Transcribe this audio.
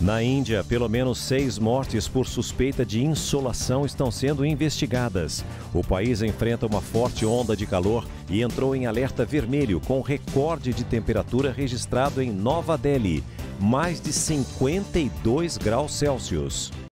Na Índia, pelo menos 6 mortes por suspeita de insolação estão sendo investigadas. O país enfrenta uma forte onda de calor e entrou em alerta vermelho com recorde de temperatura registrado em Nova Delhi, mais de 52 graus Celsius.